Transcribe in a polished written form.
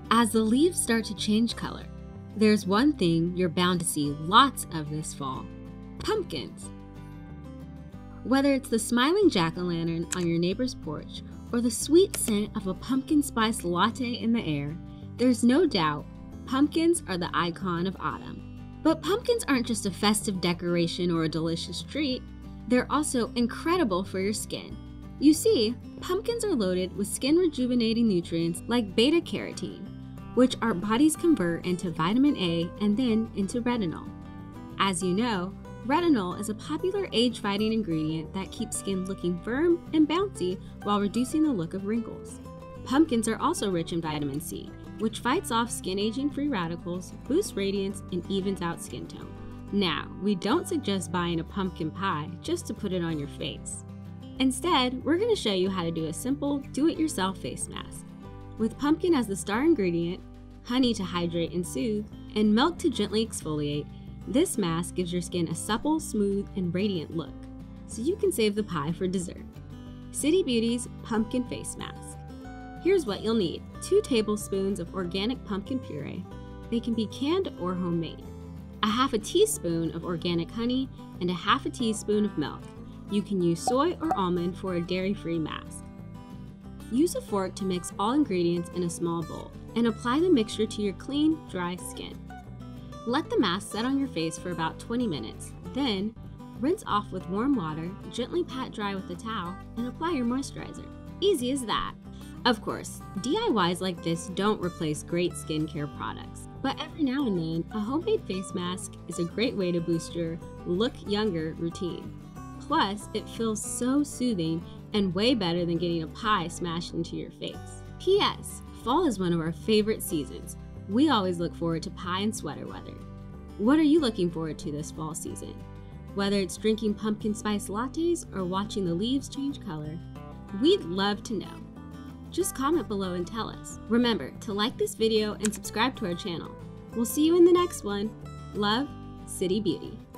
As the leaves start to change color, there's one thing you're bound to see lots of this fall: pumpkins. Whether it's the smiling jack-o'-lantern on your neighbor's porch or the sweet scent of a pumpkin spice latte in the air, there's no doubt pumpkins are the icon of autumn. But pumpkins aren't just a festive decoration or a delicious treat, they're also incredible for your skin. You see, pumpkins are loaded with skin-rejuvenating nutrients like beta-carotene, which our bodies convert into vitamin A and then into retinol. As you know, retinol is a popular age-fighting ingredient that keeps skin looking firm and bouncy while reducing the look of wrinkles. Pumpkins are also rich in vitamin C, which fights off skin-aging free radicals, boosts radiance, and evens out skin tone. Now, we don't suggest buying a pumpkin pie just to put it on your face. Instead, we're going to show you how to do a simple, do-it-yourself face mask. With pumpkin as the star ingredient, honey to hydrate and soothe, and milk to gently exfoliate, this mask gives your skin a supple, smooth, and radiant look, so you can save the pie for dessert. City Beauty's Pumpkin Face Mask. Here's what you'll need: 2 tablespoons of organic pumpkin puree. They can be canned or homemade. A half a teaspoon of organic honey and a half a teaspoon of milk. You can use soy or almond for a dairy-free mask. Use a fork to mix all ingredients in a small bowl and apply the mixture to your clean, dry skin. Let the mask set on your face for about 20 minutes. Then, rinse off with warm water, gently pat dry with a towel, and apply your moisturizer. Easy as that. Of course, DIYs like this don't replace great skincare products, but every now and then, a homemade face mask is a great way to boost your look younger routine. Plus, it feels so soothing and way better than getting a pie smashed into your face. P.S. Fall is one of our favorite seasons. We always look forward to pie and sweater weather. What are you looking forward to this fall season? Whether it's drinking pumpkin spice lattes or watching the leaves change color, we'd love to know. Just comment below and tell us. Remember to like this video and subscribe to our channel. We'll see you in the next one. Love, City Beauty.